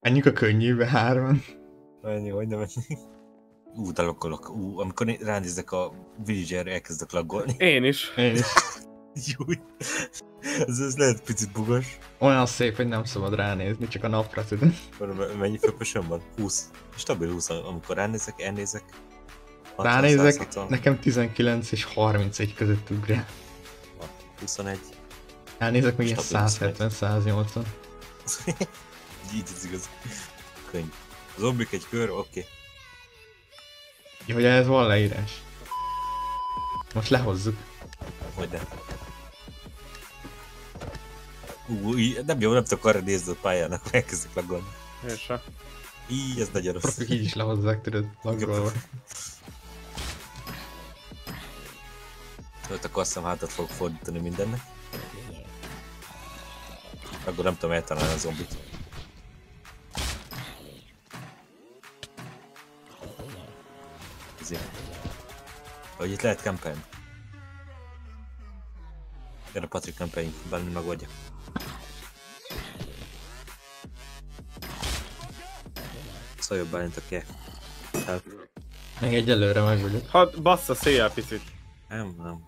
Menjünk a könnyűbe hárman. Ennyi, hogy nem ennyi. De logolok. Amikor ránézek a villager, elkezdek laggolni. Én is. Én is. Júj. Ez lehet picit bugos. Olyan szép, hogy nem szabad ránézni, csak a napra tudom. Mennyi főpösön van? 20. Stabil 20, amikor ránézek, elnézek. 60, Ránézek, 160, nekem 19 és 31 között ugrál. 21. Elnézek meg ilyen Stabil 170-180. Így ez igaz. Könnyű. Zombik egy kör, oké. Jó, hogy ez van leírás. Most lehozzuk. Hogyne. Nem jó, nem tudok arra nézni a pályának, hogy elkezdek laggolni. Én sem. Így, ez nagyon rossz. Profik így is lehozzák, tudod, laggolva. Ott akkor azt hiszem hátat fogok fordítani mindennek. Akkor nem tudom eltalálni a zombit. Ezért. Hogy itt lehet campelni. Gyere Patrik, campeljünk, bármi megoldja. Szóval jobb Bálint, oké. Még egyelőre meg vagyok. Hát bassza széjjel picit. Nem.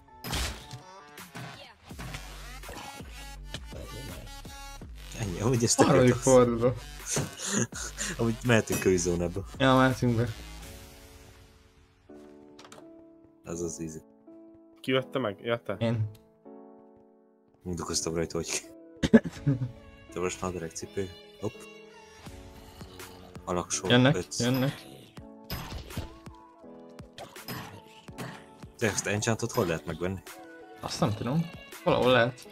Ennyi, amúgy ezt Harmadik akartam. forduló. Amúgy mehetünk könyvzónába. Ja, mehetünk be. Az az easy. Ki vette meg? Ja, te? Én. Mondokoztam rajta, hogy te most nadrág cipő. Hopp. Alaksor. Jönnek, jönnek. De ezt enchantot hol lehet megvenni? Azt nem tudom. Valahol lehet.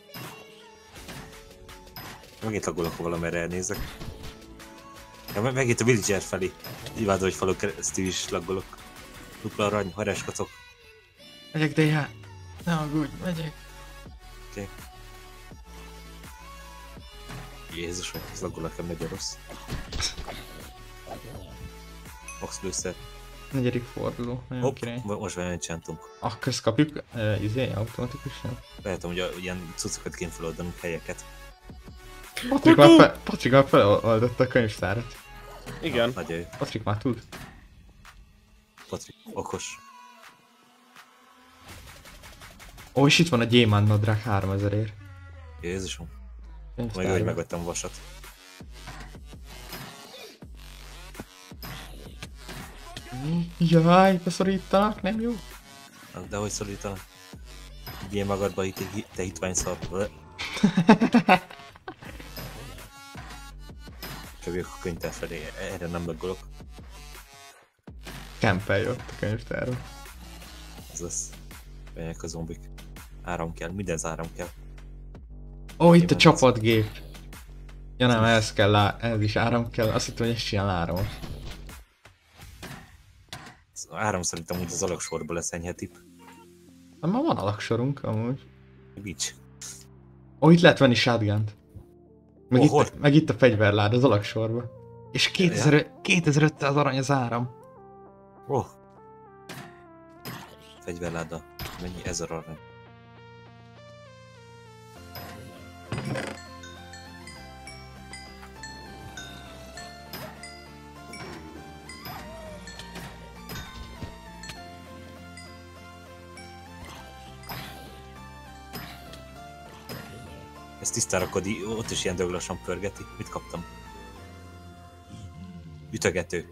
Megint laggolok, ha valamerre elnézek. Ja, megint a villager felé. Imádom, hogy falon keresztül is laggolok. Dupla arany, haráskacok. Megyek, DH. Ne aggódj, megyek. Oké. Jézus, hogy ez laggol nekem nagyon rossz. Max lőszer. Negyedik forduló. Nagyon Hopp, király. most van enchantunk. Akkor ezt kapjuk automatikusan. Lehetem, hogy ilyen cuccokat kéne feloldanunk, helyeket. Patrik már feloldotta a könyvtárat. Igen. Nagyon jó. Patrik már tud. Patrik, okos. Ó, és itt van a gyémánt nadrág 3000-ért. Jézusom. Meg Könyvtárban. hogy megvettem a vasat. Jaj, beszorítanak, nem jó? De hogy szólítanak? Vigyél magadba itt egy te hitvány szar. Csövjük a könyvtár felé, erre nem laggolok. Kempelj ott a könyvtárban. Ez az. Menjek a zombik. Áram kell, minden áram kell. Ó, itt a csapatgép. Ja nem, ez kell, ez is áram kell. Azt hittem, hogy ez csinál áramot. Az áram szerintem úgy az alagsorban lesz enyhetip. De már van alaksorunk amúgy. Bics. Ó, itt lehet venni shotgunt. Meg, Ó, hol? meg itt a fegyverlád az alaksorba. És 2500 arany az áram. Oh. Fegyverláda. Mennyi? 1000 arany. Ezt tisztára Kodi, ott is ilyen döglasan pörgeti. Mit kaptam? Ütögető.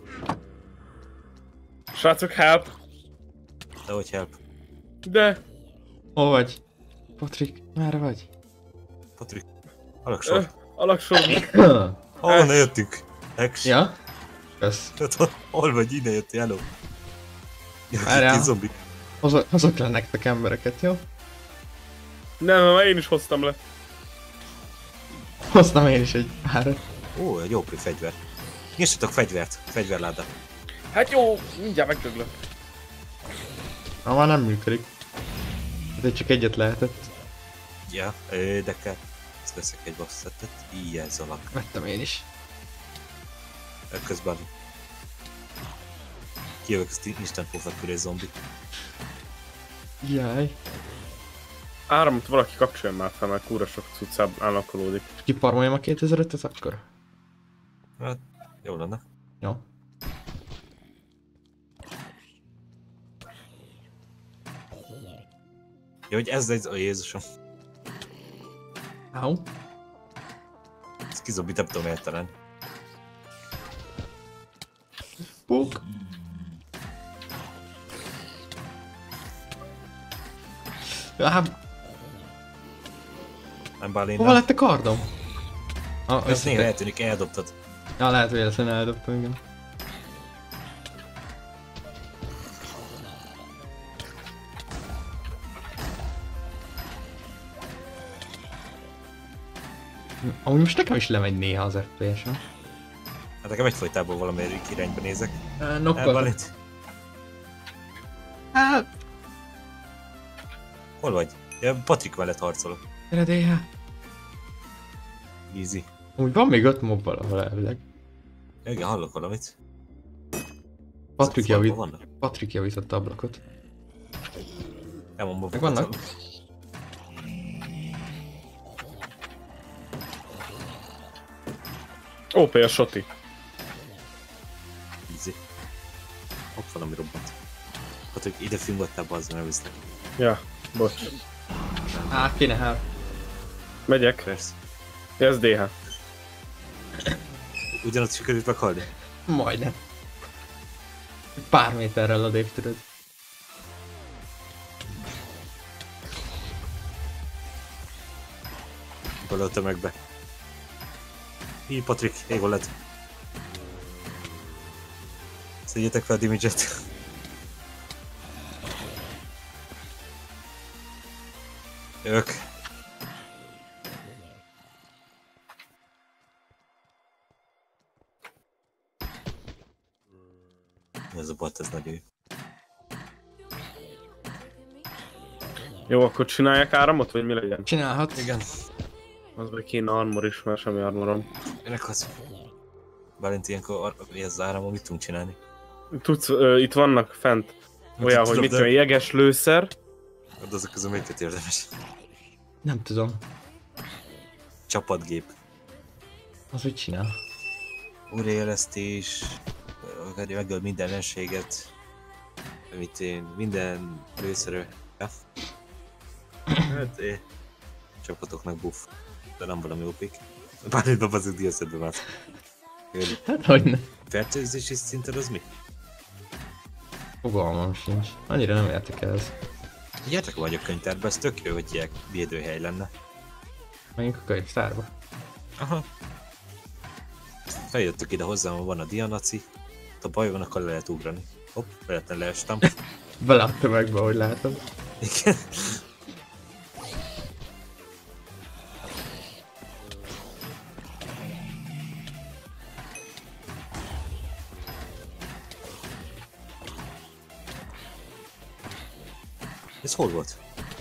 Srácok, help! De hogy help? De... Hol vagy? Patrik, merre vagy? Patrik. Alaksor. Alaksorban. Honnan jöttünk? Hex. Ja? Kösz. Hol vagy? Innen jöttél, hello. Várjál. Itt zombik. Hozok le nektek embereket, jó? Nem, én is hoztam le. Hoztam én is egy párat. Ó, egy jó fegyver. Nyissatok fegyvert, fegyverláda. Hát jó, mindjárt megdöglök. Na, már nem működik. De csak egyet lehetett. Ja, de kell. Ezt veszek egy basszettet. Ilyen zalak. Vettem én is. Közben. Kijövök, ezt instant pofakül egy zombi. Jaj. Áramot valaki kapcsoljon már fel, mert kúra sok cuccább állakolódik. Kiparmoljam a 2500-et akkor? Hát, jó lenne. Jó. Jó, hogy ez egy... Ó, Jézusom. Au. Ez kizobít, nem tudom értelen. Puk. Hát, Nem Balina. hova lett a kardom? Ez néha eltűnik, eldobtad. Ja, lehet véletlenül eldobtam, igen. Amúgy most nekem is lemegy néha az FPS-em. Hát nekem egyfolytában valamelyik irányba nézek. Nokkal. Balint. Hát, Hol vagy? Ja, Patrik mellett harcolok. gyere DH. Easy. Úgy van még 5 mob valahol elvileg. Ja, igen, hallok valamit. Patrik Falban javít, vannak? Patrik javított ablakot. Nem a mobokat Megvannak? hallok. OP a Soti. Easy. Hopp, valami robbant. Patrik, ide fingottál, bazzon, elviszlek. Ja, bocs. Á, kéne hát. Megyek. Persze. Ez DH. Ugyanott sikerült meghalni? Majdnem. Pár méterrel odébb tudod. Bele a tömegbe. Hí, Patrik, ég lett. Szedjétek fel a damage-et. Ők. Ez a bot, ez nagyon jó. Jó, akkor csinálják áramot, vagy mi legyen? Csinálhat. Igen. Az meg kéne armor is, mert semmi armorom. Ennek az... Bálint ilyenkor ez áramon mit tudunk csinálni? Tudsz, itt vannak fent olyan, hogy tudom, mit de- tudom, jeges lőszer. De azok közül melyiket érdemes? Nem tudom. Csapatgép. Az hogy csinál? Újraélesztés, akarja megöl minden ellenséget, amit én, minden lőszerő. Ja. Hát, csapatoknak buff, de nem valami opik. Bár itt babazok diaszedbe már. Hát hogyne. Fertőzési szinten az mi? Fogalmam sincs. Annyira nem értek ez. Gyertek vagy a könyvtárba, ez tök jó, hogy ilyen védőhely lenne. Menjünk a könyvtárba. Aha. Feljöttök ide hozzám, van a dianaci. Ha baj van, akkor le lehet ugrani. Hopp, lehetne leestem. Bele a tömegbe, ahogy látom. Igen. Ez hol volt?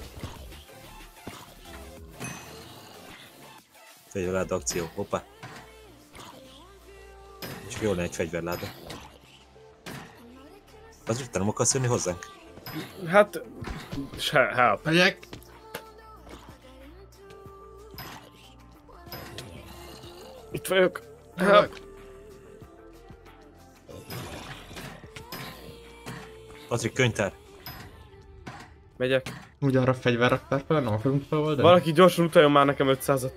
Fegyverláda akció, hoppá. Csak jól lenne egy fegyverláda. Az te nem akarsz jönni hozzánk? Hát... help. Megyek. Itt vagyok. Help. Patrik, könyvtár. Megyek. Ugyanarra fegyverraktár fel, nem akarunk feloldani? Valaki gyorsan utaljon már nekem 500-at.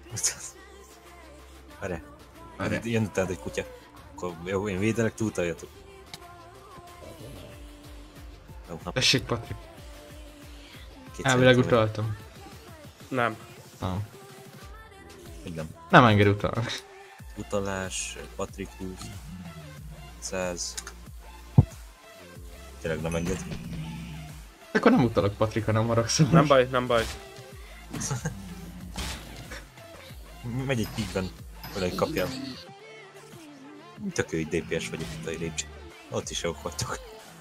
Várjál. Várjál. Jön utána egy kutya. Akkor jó, én védelek, ti utaljatok. Jó, nap. Tessék, Patrik. Kétszer Elvileg jöttem, utaltam. Nem. Nem. még nem. Nem enged utalnak. Utalás, Patrik 20. 100. Tényleg nem enged. Akkor nem utalok, Patrik, ha nem haragszom. Nem baj, nem baj. Megy egy píkben, valahogy kapjál. Tök jó, hogy DPS vagyok itt a lépcső. Ott is jók vagytok.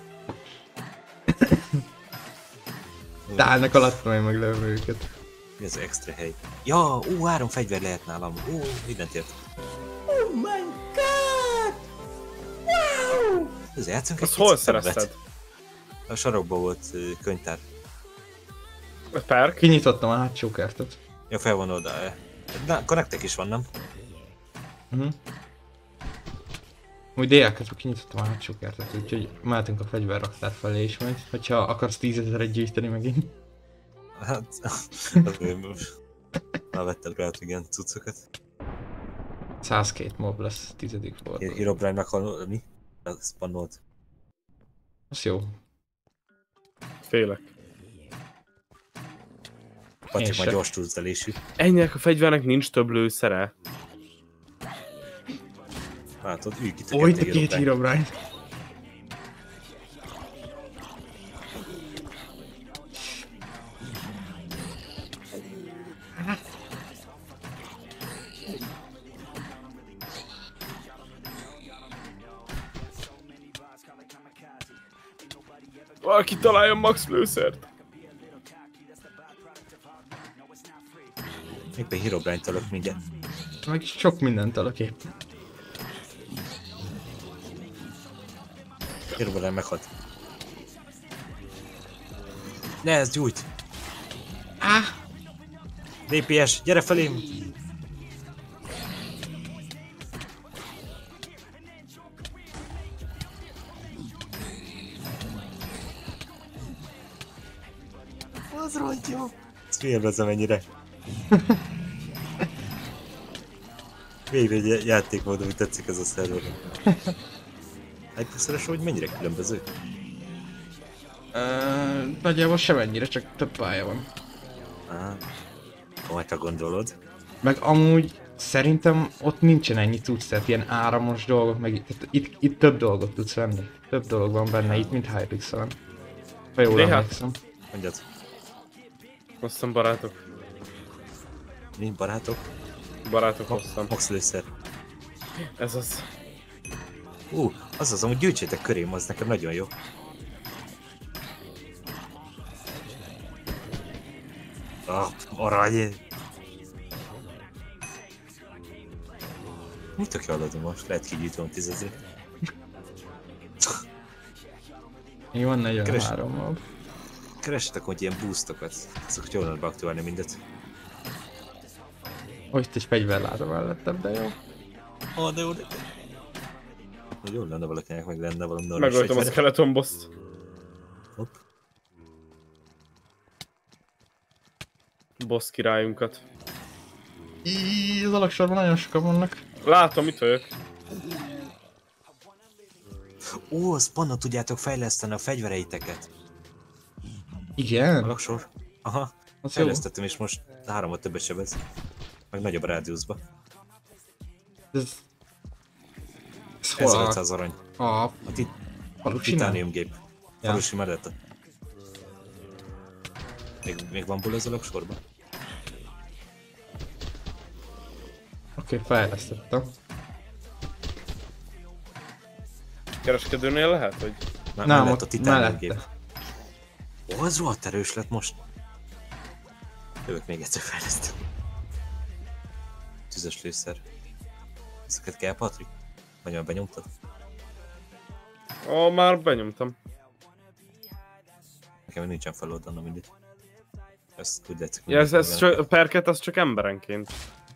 Tálnak alattam, én meglövöm őket. Mi az extra hely? Ja, 3 fegyver lehet nálam. Mindent ért. Oh my god! Wow! Ez játszunk Azt egy hol kicsit többet. szerezted? A sarokban volt könyvtár. Perk? Kinyitottam a hátsó kertet. Ja, fel van oda. Na, akkor nektek is van, nem? Uh-huh. Úgy délel közben kinyitottam a hátsó kertet, úgyhogy mehetünk a fegyverraktár felé is majd, hogyha akarsz 10 000-et gyűjteni megint. Hát, azért most már vettem rá, igen, cuccokat. 102 mob lesz 10. forduló. Herobrine meghal, mi? Spannolt. Az jó. Félek. Patrik se. már gyors túlzelésű. Ennek a fegyvernek nincs több lőszere. Látod, ő itt Ó, itt a két Herobrine. Valaki találjon max lőszert. Éppen Herobrine tölök mindjárt. Meg sok mindent talak épp. Herobrine meghalt. Ne, ez gyújt! DPS, gyere felém! Az rohadt jó! Ezt félvezem ennyire. Végre egy játékmód, ami tetszik ez a szerver. Hypixeles, hogy mennyire különböző? Nagyjából semennyire, csak több pálya van. Komolyan gondolod. Meg amúgy szerintem ott nincsen ennyi cucc, tehát ilyen áramos dolgok, meg itt több dolgot tudsz venni. Több dolog van benne itt, mint Hypixelen. Ha jól emlékszem. Mondjad, Hoztam barátok. mi barátok? Barátok hoztam. Max lőszer. Ez az. Az, amúgy gyűjtsétek körém, az nekem nagyon jó. Arany! Mit tök jól adom most? Lehet kigyűjtöm 10 000. Még van 43 mob. Keressetek hogy ilyen boostokat. Azokat jól lehet beaktiválni mindet. Ó, itt egy fegyverláda mellettem, de jó. De jó, de... Jól lenne valakinek, meg lenne valami normális Megöltem a fegyver. skeleton boss-t. Hopp. Boss királyunkat. Az alaksorban nagyon sokan vannak. Látom, itt vagyok. Spanna tudjátok fejleszteni a fegyvereiteket. Igen? Alaksor. Aha. Az jó. Fejlesztettem és most 3-at többet sebez. Meg nagyobb rádiuszba. Ez hol 1500 arany. a A falusinál? titániumgép. Ja. Falusi mellette. Még van bull az alaksorban? Oké, fejlesztettem. Kereskedőnél lehet, hogy? Nem, Mellett ott a titániumgép. mellette. Az rohadt erős lett most. Jövök még egyszer fejlesztem. Tüzes lőszer. Ezeket kell, Patrik? Vagy már benyomtad? Már benyomtam. Nekem még nincsen feloldanom mindig. Ezt úgy látszik. Ja, ez csak, a perket az csak emberenként.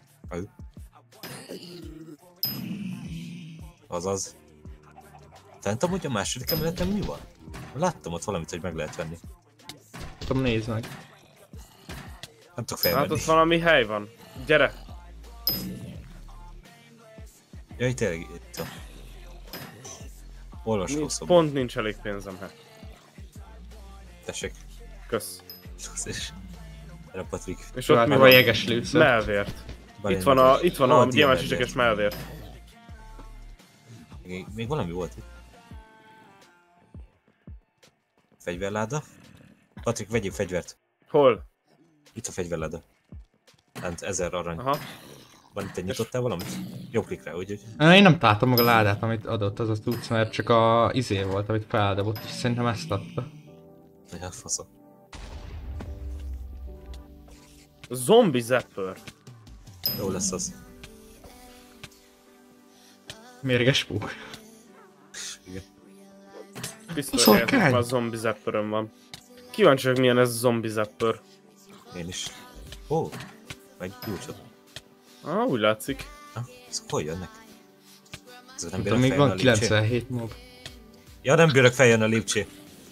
Azaz. Fent amúgy a második emeleten mi van? Láttam ott valamit, hogy meg lehet venni. Tudom, nézd meg. Nem tudok Hát felvenni. ott valami hely van. Gyere! Jaj, tényleg itt van. Olvasó szoba. Pont nincs elég pénzem, hát. Tessék. Kösz. És... Erre Patrik. És ott mi Meg a van? jeges lőszer. Melvért. Itt van a gyémánt csicsekes melvért. Még valami volt itt. Fegyverláda. Patrik, vegyél fegyvert. Hol? Itt a fegyverláda. Lent 1000 arany. Aha. Van itt egy nyitottál valamit? Jó klik rá, úgyhogy. Én nem találtam meg a ládát, amit adott az a tudsz, mert csak a izé volt, amit feldobott, és szerintem ezt adta. Nagyon faszom. Zombie zapper. Jó lesz az. Mérges púk. Igen. Biztos Szolgány. hogy már zombie zapperön van. Kíváncsi vagyok milyen ez a zombie zapper. Én is. Meg gyújtsod. Úgy látszik. Ezek hol jönnek? Közben nem Tudom, bírok még feljönni van a lépcső. 97 mob. Ja, nem bírok feljönni a lépcső.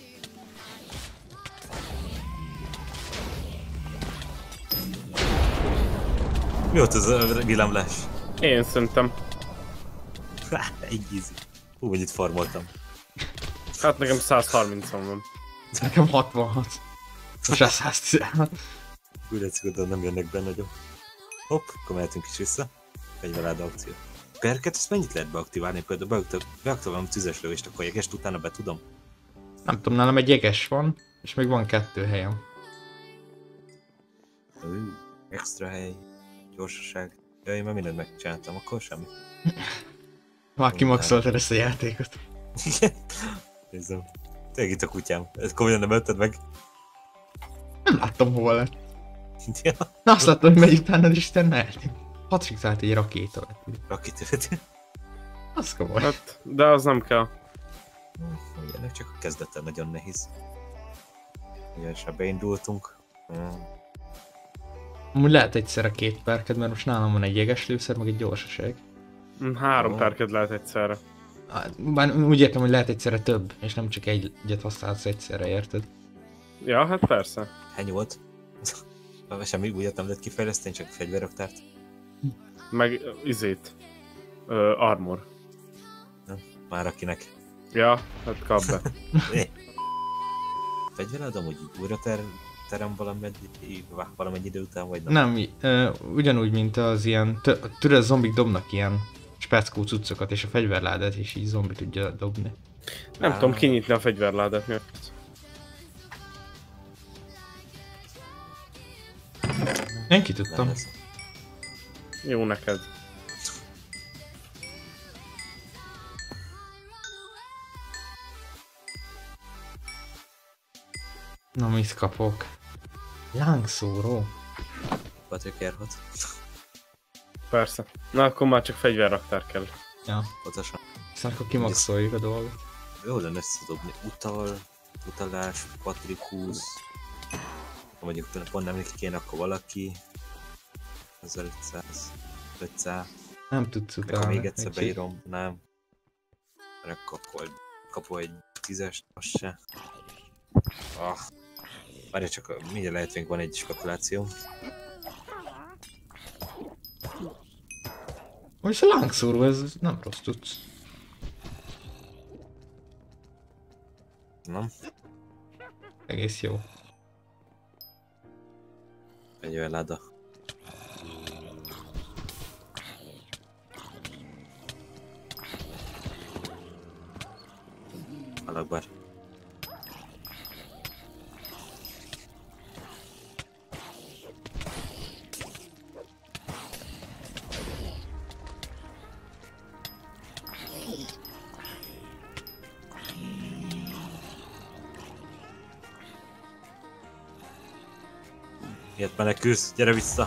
Mi volt az a villámlás? Én szerintem. Egy easy. Hú, hogy itt farmoltam. Hát nekem 130-on van. Nekem 66. Most a 116. Úgy látszik, oda nem jönnek be nagyon. Hopp, akkor mehetünk is vissza. Fegyveráda akció. Perket, ezt mennyit lehet beaktiválni? Például beaktiválom tüzes lövést, akkor jegest utána be tudom. Nem tudom, nálam egy jeges van, és még van 2 helyem. Extra hely, gyorsaság. Ja, én már mindent megcsináltam, akkor semmi. Már kimaxoltad ezt a játékot. Nézzem. Tényleg itt a kutyám. Ezt komolyan nem ölted meg? Nem láttam hova lett. Ja. Na azt láttam, hogy megy utánad, és te mehetünk. Patrik szállt egy rakétavető. Rakétavető. Az komoly. Hát, de az nem kell. Ennek csak a kezdete nagyon nehéz. Ugye se beindultunk. Amúgy lehet egyszerre 2 perked, mert most nálam van egy jeges lőszer, meg egy gyorsaság. 3 perked lehet egyszerre. Bár úgy értem, hogy lehet egyszerre több, és nem csak egyet használsz egyszerre, érted? Ja, hát persze. Hány volt? Semmi újat nem lehet kifejleszteni, csak fegyverraktárt. Meg izét. Armor. Már akinek. Ja, hát kap be. Fegyvered amúgy újra terem valamennyi idő után, vagy nem? Nem, ugyanúgy, mint az ilyen, tudod, a zombik dobnak ilyen speckó cuccokat, és a fegyverládát is így zombi tudja dobni. Nem tudom kinyitni a fegyverládát miatt. Én ki tudtam. Jó neked. Na, mit kapok? Lángszóró. Patrik járhat. Persze. Na akkor már csak fegyverraktár kell. Ja, Pontosan. aztán akkor kimaxoljuk a dolgot. Jó lenne összedobni. Utalás, Patrikus. Ha mondjuk pont nem neki kéne, akkor valaki. 1500. 500. Nem tudsz Akkor utána. még egyszer beírom, nem. Mert akkor kapom egy 10-est, az se. Várj csak, mindjárt lehet, még van egy spekuláció. Most a lángszóró, ez nem rossz tudsz. Nem? Egész jó. Egy olyan láda. Alakbár. Miért menekülsz? Gyere vissza!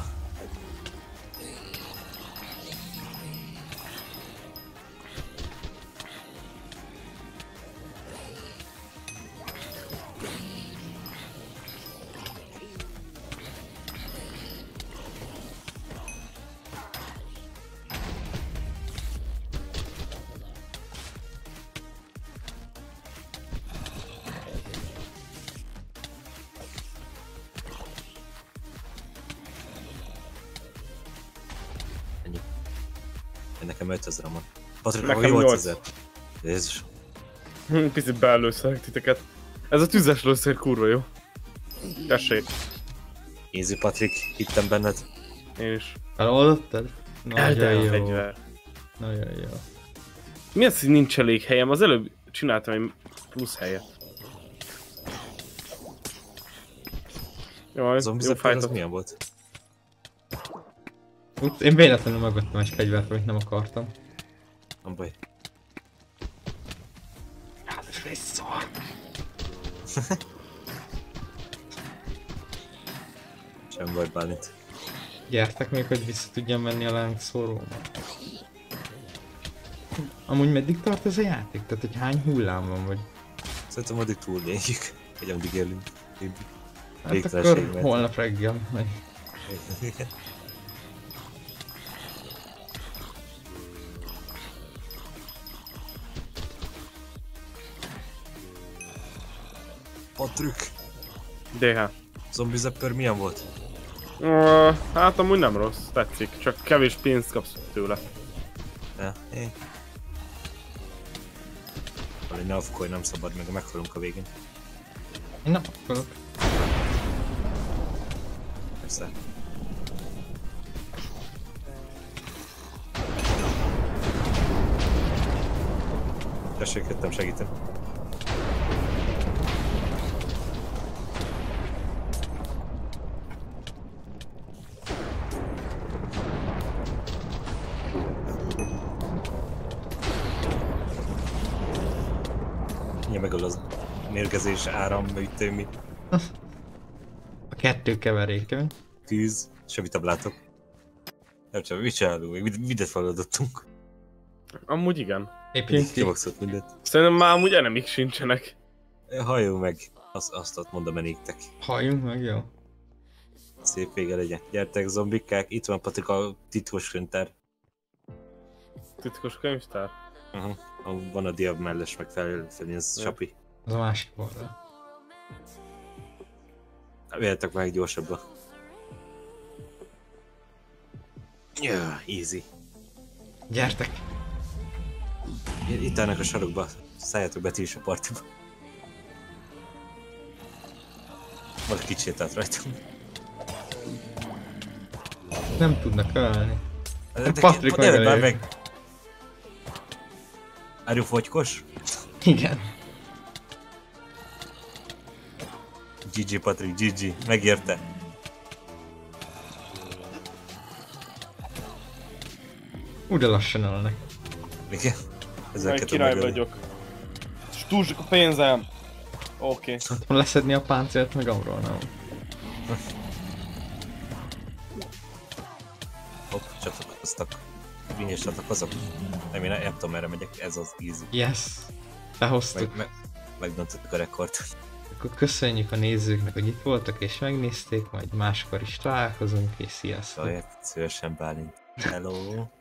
Nekem 5000 van. Patrik, Nekem hogy 8. 8000. Jézus. Picit beelőszelek titeket. Ez a tüzes lőszer kurva jó. Tessék. Easy Patrik, hittem benned. Én is. Eloldottad? Nagyon Eltel a jó. fegyver. Nagyon jó. Mi az, hogy nincs elég helyem? Az előbb csináltam egy plusz helyet. Jaj, Zombi jó Zapper az fájtot. milyen volt? Én véletlenül megvettem egy fegyvert, amit nem akartam. Nem baj. Hát ez visszor. Sem baj, Bálint. Gyertek még, hogy vissza tudjam menni a lángszórómat. Amúgy meddig tart ez a játék? Tehát, hogy hány hullám van, vagy? Szerintem addig túléljük, hogy amíg élünk. Hát Végtelenség, akkor mert- holnap reggel megy. Patrik! DH. Zombie Zapper milyen volt? Hát amúgy nem rossz, tetszik. Csak kevés pénzt kapsz tőle. Ja, Valami navkoj nem szabad, meg meghalunk a végén. Én nem akarok. Persze. Tessék, jöttem segíteni. Ja, meg az mérgezés, áram, ütőmi, A kettő keveréke. tűz, semmit nem látok. Nem csak, mit csinálunk? Még mindent feladottunk. Amúgy igen. Épjünk ki. Kimaxolt mindent. Szerintem már amúgy enemik sincsenek. Halljunk meg, azt mondom nektek. Halljunk meg, jó? Szép vége legyen. Gyertek zombikák, itt van Patrik a titkos könyvtár. Titkos könyvtár. Van a diab mellés, meg felfelé, ez sapi. Az a másik oldal. Véljetek meg gyorsabban. Yeah, easy. Gyertek! Itt állnak a sarokba, szálljatok be ti is a partiba. Valaki kicsétált rajtunk. Nem tudnak ölni. De Patrik ne öld már meg. meg! Are you fogykos? Igen. GG Patrik, GG, megérte. Úgy lassan ölnek. Igen? Majd király vagyok. És túl sok a pénzem. Oké. Leszedni a páncélt, meg arról nem. Hopp, csatlakoztak. Vinyes csatlakozok. Nem, én nem tudom merre megyek, ez az easy. Yes! Behoztuk. Megdöntöttük a rekord. Akkor köszönjük a nézőknek, hogy itt voltak és megnézték, majd máskor is találkozunk, és sziasztok! Szívesen Bálint. Hello!